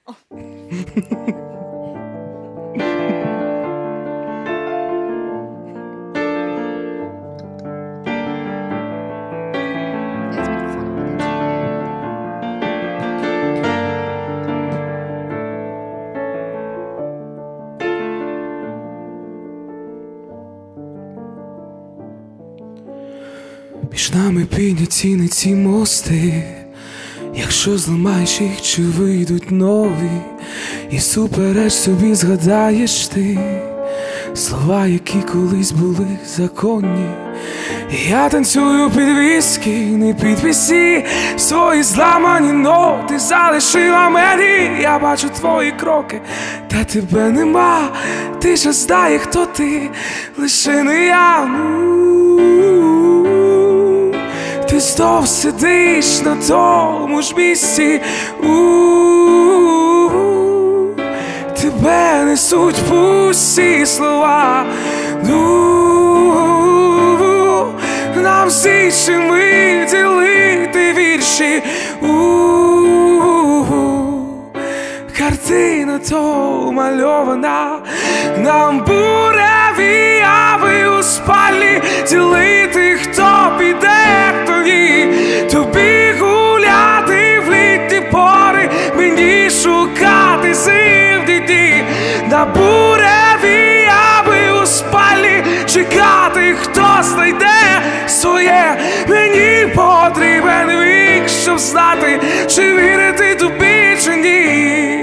Між нами підняті не ці мости, якщо зламаєш їх, чи вийдуть нові, і супереч собі згадаєш ти слова, які колись були законні. І я танцюю під віскі, не під пісні, свої зламані ноти залишила мені. Я бачу твої кроки, та тебе нема. Ти ж знає, хто ти, лише не я. Ти знов сидиш на тому ж місці, тебе несуть пусті слова. Нам з іншими ділити вірші, картина то мальована. Нам буреві яви у спальні ділити, хто піде, хто ні. Тобі гуляти в літні пори, мені шукати зимні дні. На буреві яви у спальні чекати, хто знайде своє. Мені потрібен вік, щоб знати, чи вірити тобі, чи ні.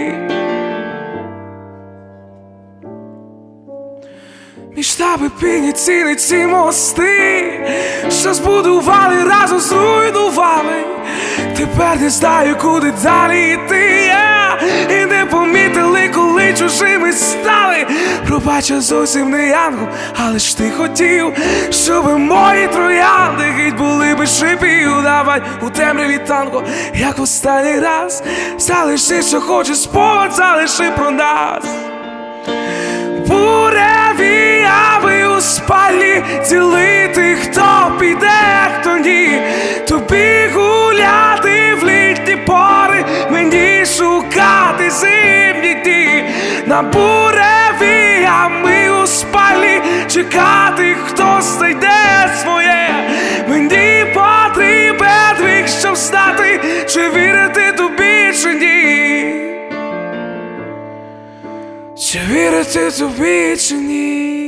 Між нами підняті не ці мости, що збудували, разом зруйнували. Тепер не знаю, куди далі йти, і не помітили, коли чужими стали. Пробач, я зовсім не янгол, але ж ти хотів, щоб мої троянди геть були без шипів. Давай у темряві танго, як в останній раз. Залиши, що хочеш, спогад залиши про нас. Буреві яви у спальні ділити, хто піде, хто ні. Тобі гуляти в літні пори, мені шукати зимні дні. На буреві ями у спальні чекати, хто знайде своє. Мені потрібен вік, щоб знати, чи вірити тобі, чи ні. Чи вірити тобі, чи ні?